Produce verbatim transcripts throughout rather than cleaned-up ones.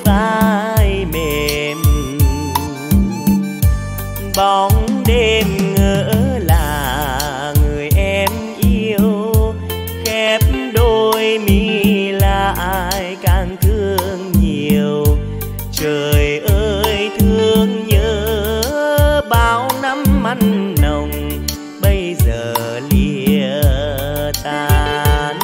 vai mềm. Bóng đêm ngỡ là người em yêu, khép đôi mi lại càng thương nhiều. Trời ơi thương nhớ bao năm ăn nồng bây giờ lìa tàn.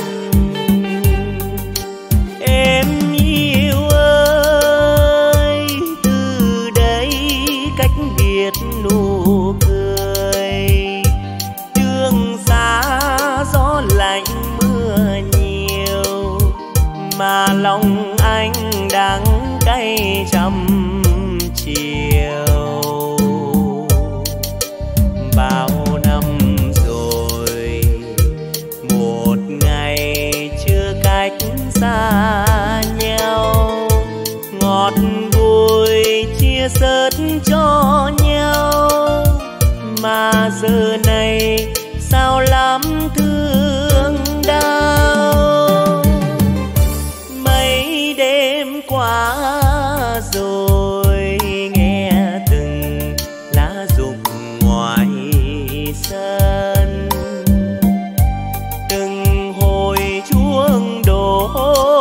Em yêu ơi, từ đây cách biệt nụ cười, đường xa gió lạnh mưa nhiều, mà lòng anh đắng cay trăm chiều. Bao năm rồi một ngày chưa cách xa nhau, ngọt vui chia sớt cho nhau, mà giờ này sao lắm thương đau. Mấy đêm qua rồi nghe từng lá rụng ngoài sân, từng hồi chuông đổ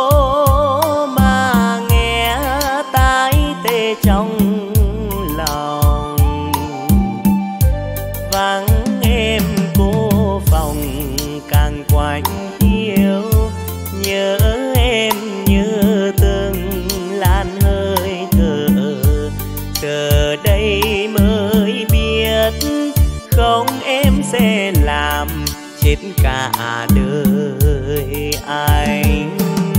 mà nghe tai tê trong lòng. Vắng em cô phòng càng quạnh hiu, nhớ em như từng làn hơi thở. Giờ đây mới biết không em sẽ làm chết cả đời anh.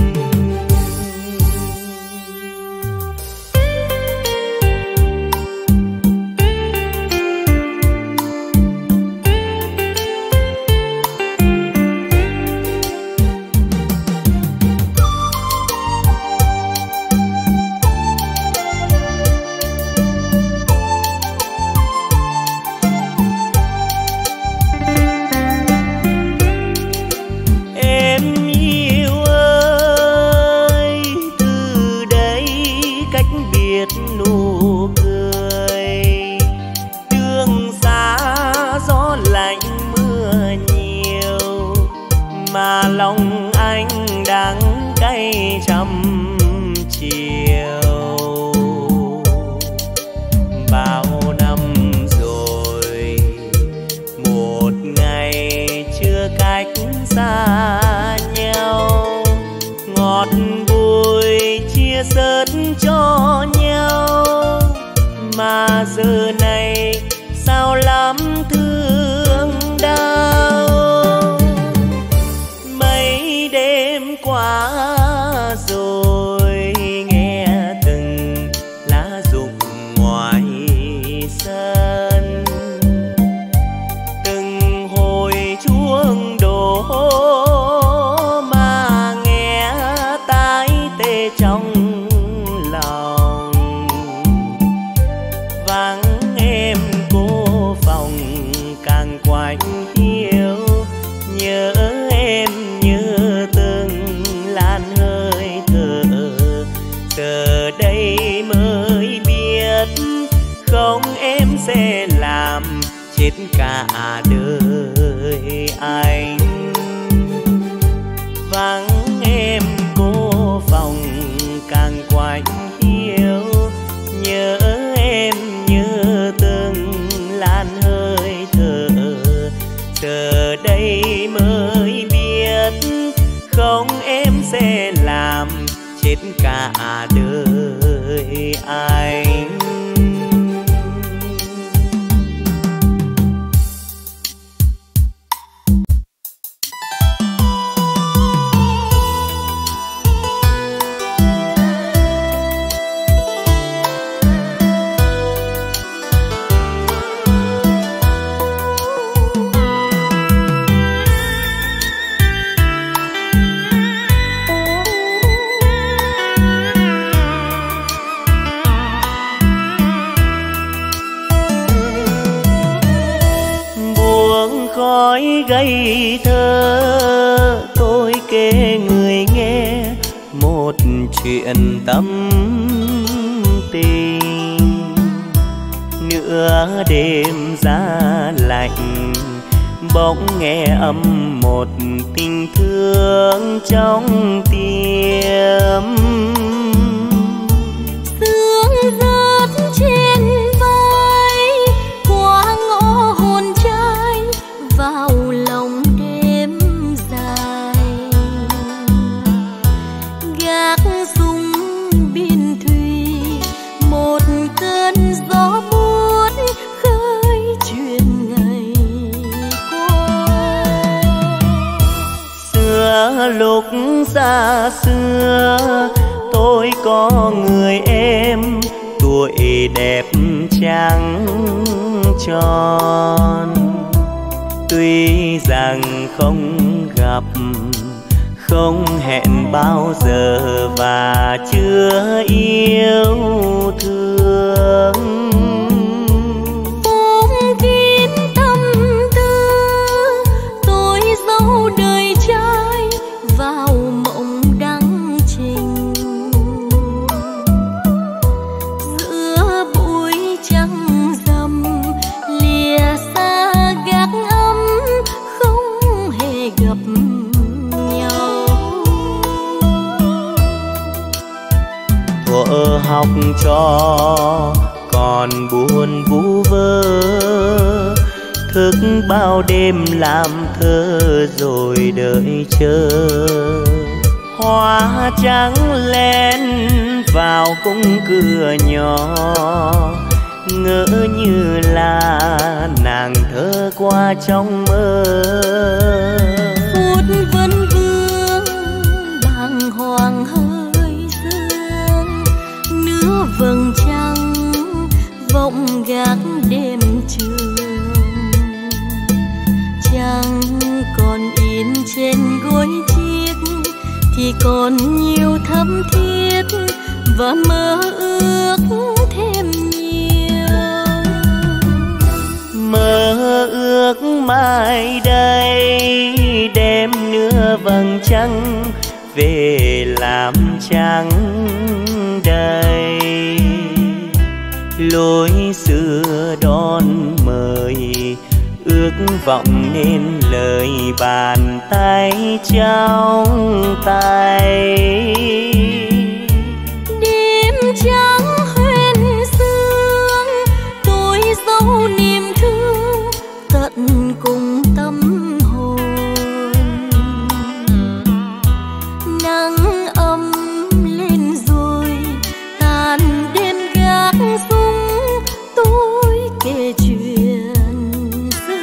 Nụ cười đường xa gió lạnh mưa nhiều, mà lòng anh đắng cay trăm chiều. Bao năm rồi một ngày chưa cách xa nhau, ngọt vui chia sớt cho nhau, mà giờ này sao lắm thương đau. Mấy đêm qua rồi nghe từng lá rụng ngoài sân, từng hồi chuông đổ mà nghe tai tê trong lòng. Vắng em cô phòng càng quạnh hiu, nhớ em như từng làn hơi thở. Giờ đây mới biết không em sẽ làm chết cả đời anh. Vắng em cô phòng càng quạnh hiu, nhớ em như từng làn hơi thở. Giờ đây mới biết không em sẽ làm chết cả đời anh. Khói gây thơ tôi kể người nghe một chuyện tâm giữa đêm giá lạnh, bỗng nghe âm một tình thương trong tim. Sương rớt trên vai qua ngõ hồn trai vào lòng đêm dài. Gác súng biên thùy một cơn gió buốt khơi chuyện ngày qua. Xưa lúc xa xưa tôi có người em, tuổi đẹp trắng tròn. Tuy rằng không gặp, không hẹn bao giờ và chưa yêu thương. Phong kín tâm tư tôi dấu đời trai vào mộng đắng trình. Giữa bụi trăng rằm lìa xa gác ấm không hề gặp nhau. Thuở học trò còn buồn vu vơ, thức bao đêm làm thơ rồi đợi chờ. Hoa trắng len vào cung cửa nhỏ, ngỡ như là nàng thơ qua trong mơ. Phút vẫn vương bàng hoàng hơi sương, nửa vầng trăng vọng gác đêm trường. Trăng còn in trên gối chiếc thì còn nhiều thắm thiết và mơ ước thêm nhiều. Mơ ước mai đây đêm nửa vầng trăng về làm trắng đầy. Lối xưa đón mời ước vọng nên lời bàn tay trong tay. Đêm trắng huyền sương tôi dấu niềm thương tận cùng tâm hồn. Nắng ấm lên rồi tàn đêm gác súng tôi kể chuyện xưa.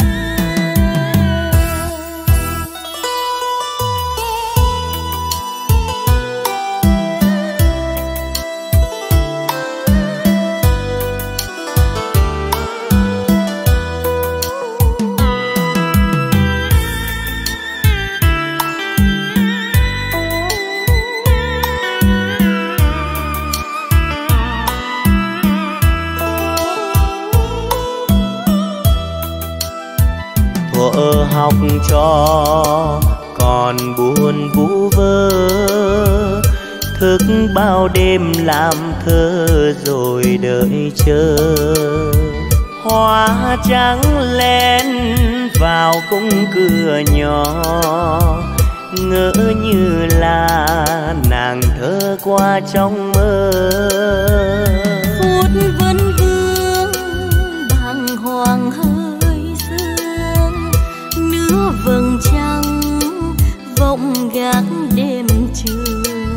Thuở học trò còn buồn vu vơ, thức bao đêm làm thơ rồi đợi chờ. Hoa trắng len vào cung cửa nhỏ, ngỡ như là nàng thơ qua trong mơ. Phút vẫn vương bàng hoàng hơi sương, nửa vầng trăng vọng gác đêm trường.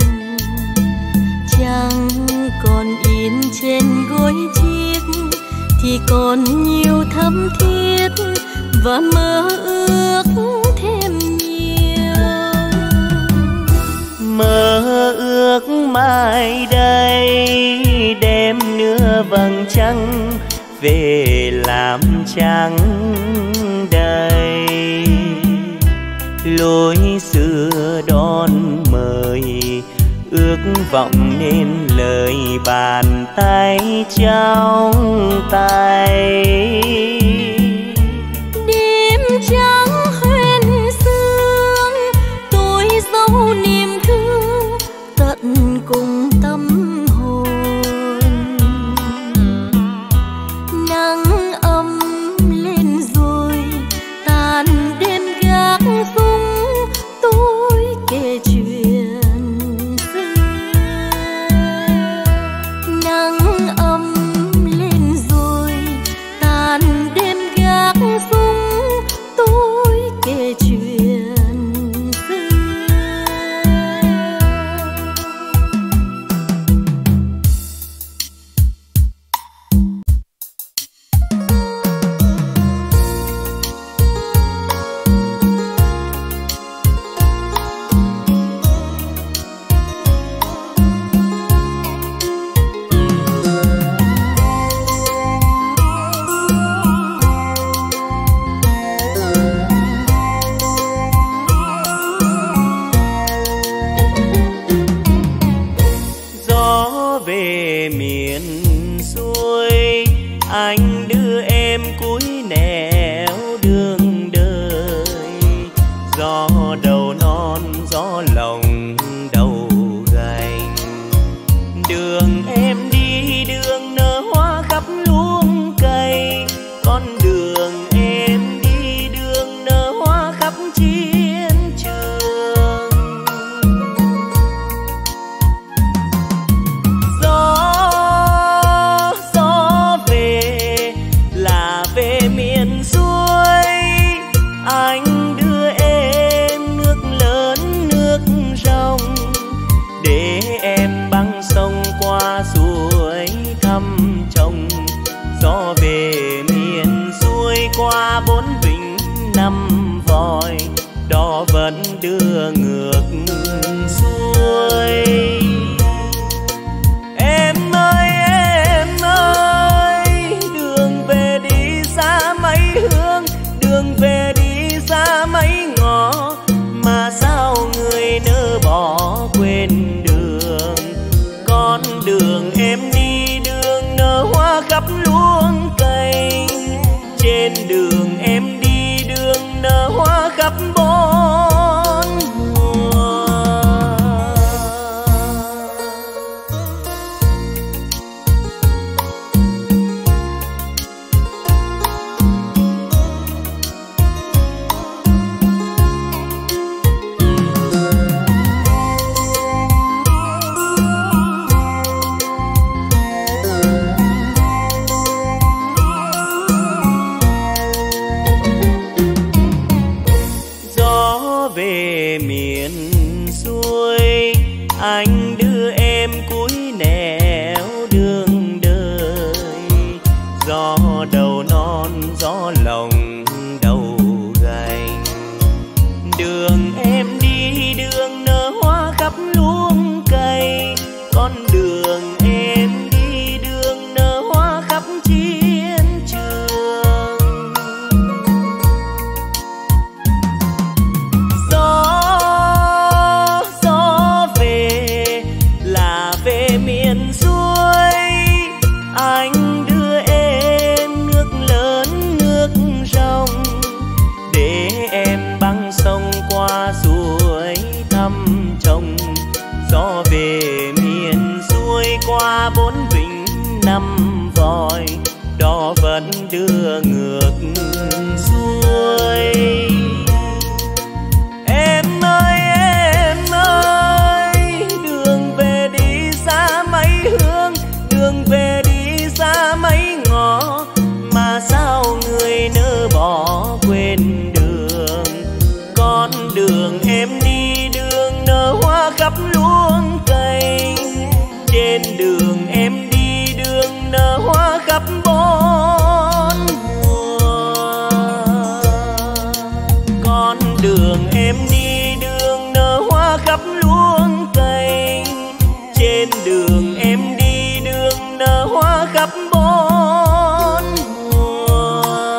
Trăng còn in trên gối chiếc thì còn nhiều thắm thiết và mơ ước thêm nhiều. Mơ ước mai đây đêm nửa vầng trăng về làm trắng đầy. Lối xưa đón mời ước vọng nên lời bàn tay trong tay. Đêm trắng huyền sương tôi dấu niềm thương tận cùng tâm hồn. về miền xuôi, anh đưa em cuối nẻo đường đời. Gió đầu non gió lòng đầu gành, đường em đi đường nở hoa khắp luống cây. Con đường em đi đường nở hoa khắp chiến trường. Gió gió về là về miền xuôi, anh đưa em nước lớn nước rồng, để em băng sông qua suối thăm chồng. Gió về miền xuôi qua bốn vịnh năm vòi, đó vẫn đưa ngược xuôi. Em ơi em ơi, đường về đi xa mấy hướng, đường về đi xa mấy ngõ, mà sao người nỡ bỏ quên đường. Con đường em đi đường nở hoa khắp luống cây, trên đường em đi đường nở hoa khắp bốn mùa. Về miền xuôi, anh đưa em cuối nẻo đường đời. Gió đầu non gió lòng đầu gành, đường em đi đường nở hoa khắp luống cây. Con đường em đi đường nở hoa khắp chiến trường. Anh đưa em nước lớn nước rồng, để em băng sông qua suối thăm chồng. Gió về miền xuôi qua bốn vịnh năm vòi, đó vẫn đưa ngược xuôi. Em ơi em ơi, đường về đi xa mấy hướng, đường về đi xa mấy ngõ, mà sao người nỡ bỏ quên đường. Con đường em đi đường nở hoa khắp luống cây, trên đường em đi đường nở hoa khắp bốn mùa. Con đường em đi đường nở hoa khắp luống cây, trên đường em đi đường nở hoa khắp bốn mùa.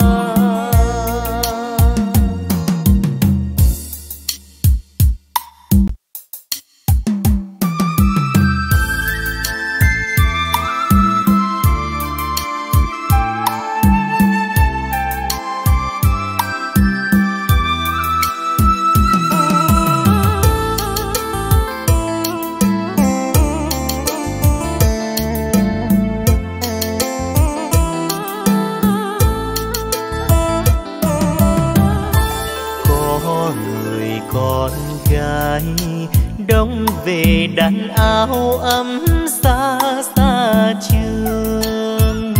Đông về đàn áo ấm xa xa trường,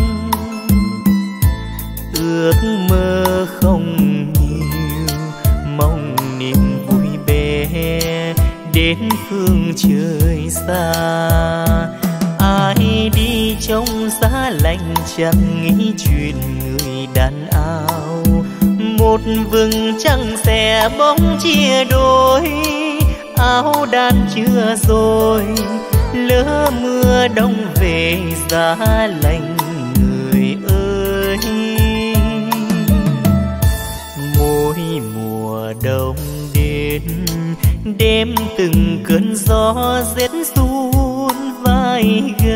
ước mơ không nhiều, mong niềm vui bé đến phương trời xa. Ai đi trong giá lạnh chẳng nghĩ chuyện người đàn áo, một vầng trăng xẻ bóng chia đôi, áo đan chưa rồi lỡ mưa đông về giá lạnh người ơi. Mỗi mùa đông đến đêm từng cơn gió rét run vai gầy,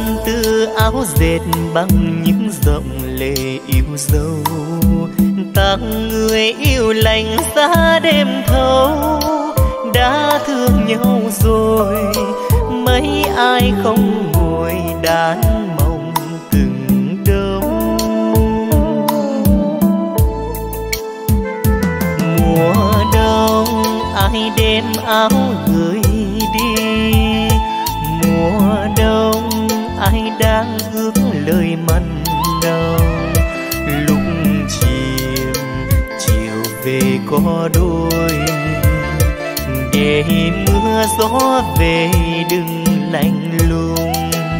tư áo dệt bằng những dòng lệ yêu dấu, tặng người yêu lành giá đêm thâu. Đã thương nhau rồi mấy ai không ngồi đàn mong từng đông. Mùa đông ai đem áo gửi đi, mùa đông ai đang ước lời mặn nồng. Lúc chiều chiều về có đôi, để mưa gió về đừng lạnh lùng.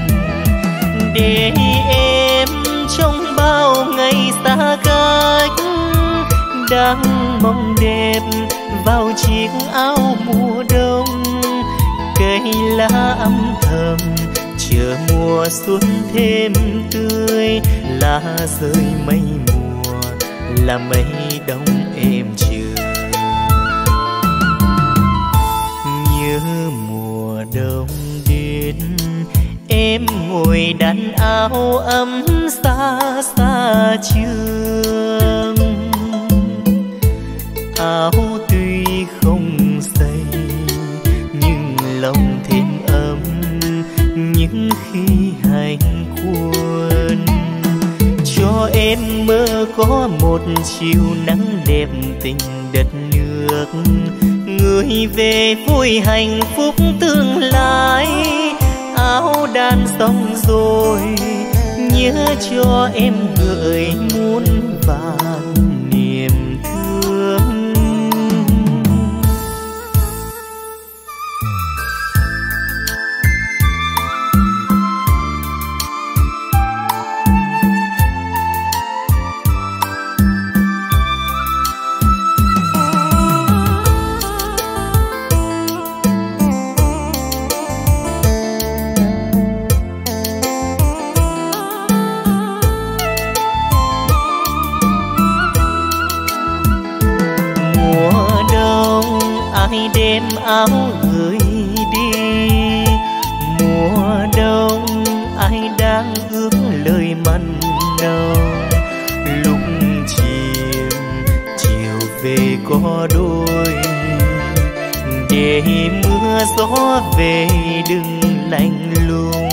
Để em trong bao ngày xa cách đang mong đẹp vào chiếc áo mùa đông. Cây lá âm thầm chờ mùa xuân thêm tươi, lá rơi mây mùa là mây đông em chờ. Nhớ mùa đông đến em ngồi đan áo ấm xa xa trường. Áo tuy không dày nhưng lòng thêm ấm những khi hành quân. Cho em mơ có một chiều nắng đẹp tình đất nước, người về vui hạnh phúc tương lai. Áo đan xong rồi nhớ cho em gửi muôn vàn niềm thương. Ai đem áo gửi đi, mùa đông ai đang ước lời mặn nồng. Lúc chiều chiều về có đôi, để mưa gió về đừng lạnh lùng.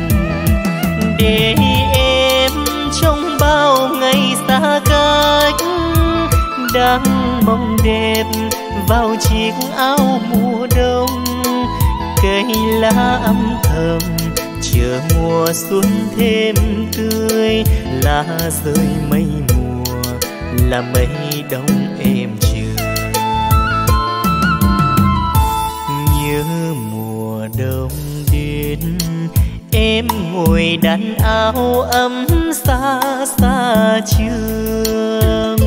Để em trong bao ngày xa cách đang mong đẹp vào chiếc áo mùa đông. Cây lá âm thầm chờ mùa xuân thêm tươi, lá rơi mây mùa là mây đông em chờ. Nhớ mùa đông đến em ngồi đan áo ấm xa xa trường.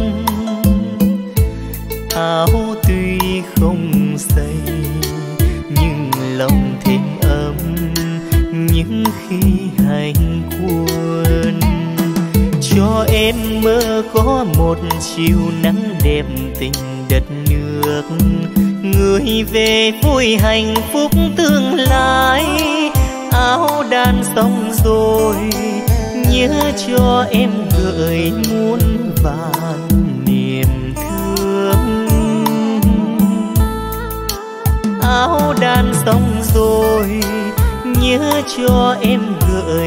Áo tuy không dày nhưng lòng thêm ấm những khi hành quân. Cho em mơ có một chiều nắng đẹp tình đất nước, người về vui hạnh phúc tương lai. Áo đan xong rồi nhớ cho em gửi muôn vàn niềm thương. Áo đan xong rồi nhớ cho em gửi